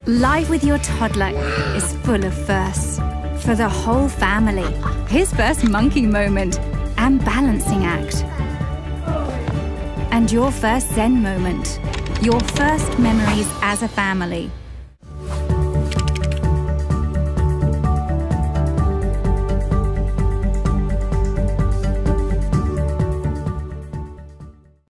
Life with your toddler is full of firsts. For the whole family. His first monkey moment and balancing act. And your first Zen moment. Your first memories as a family.